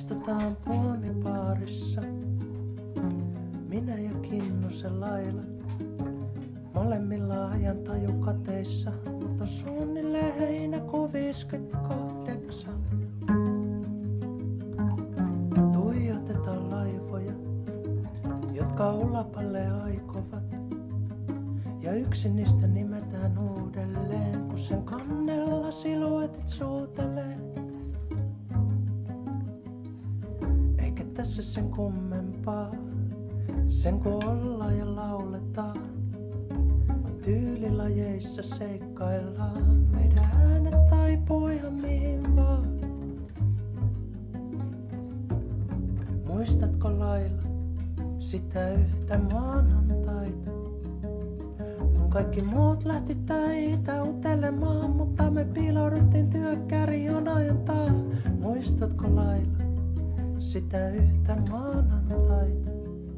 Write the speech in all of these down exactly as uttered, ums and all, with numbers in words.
Istutaan puomipaarissa, minä ja Kinnusen Laila. Molemmilla ajan taju kateissa, mutta on suunnilleen heinäkuu viisikymmentäkahdeksan. Tuijotetaan laivoja, jotka ulapalle aikovat. Ja yksi niistä nimetään uudelleen, kun sen kannella siluetit suutelee. Eikä tässä sen kummempaa, sen kun ollaan ja lauletaan. Tyylilajeissa seikkaillaan, meidän äänet taipuu ihan mihin vaan. Muistatko Laila sitä yhtä maanantaita? Kun kaikki muut lähti töitä utelemaan, mutta me piilouduttiin työkkärijonojen taa. Muistatko Laila sitä yhtä maanantaita?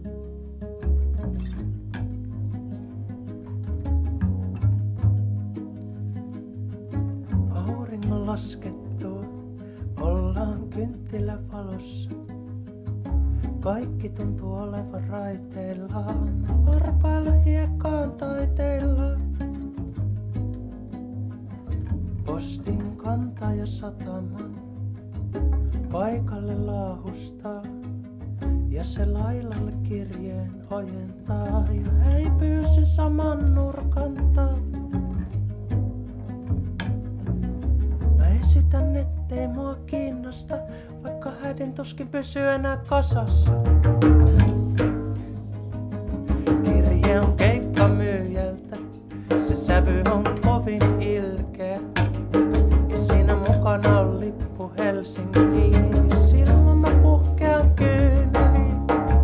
Auringon laskettua ollaan kynttilävalossa. Kaikki tuntuu olevan raiteillaan, me varpailla hiekkaan taiteillaan. Postin kantaja sataman paikalle laahustaa. Ja se Lailalle kirjeen ojentaa ja häipyy sen saman nurkan taa. Mä esitän, ettei mua kiinnosta, vaikka hädin tuskin pysyy enää kasassa. Kirje on keikkamyyjältä, se sävy on kovin ilkeä. Ja siinä mukana on lippu Helsinkiin, silloin mä puhkean kyyneliin.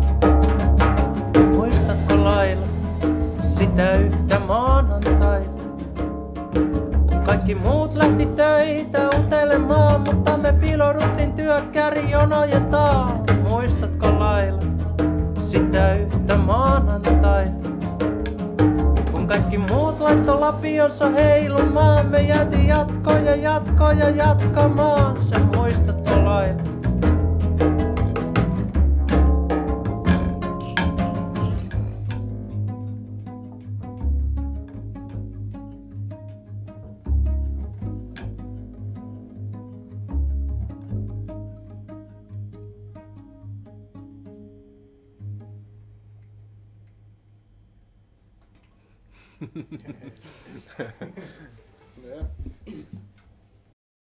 Muistatko Laila sitä yhtä maanantaita? Kaikki muut lähti töitä utelemaan, mutta me piilouduttiin työkkärijonojen taa. Muistatko Laila sitä yhtä maanantaita? Kun kaikki muut laittoi lapionsa heilumaan, me jäätiin jatkoja, jatkoja jatkamaan. Sä muistatko Laila?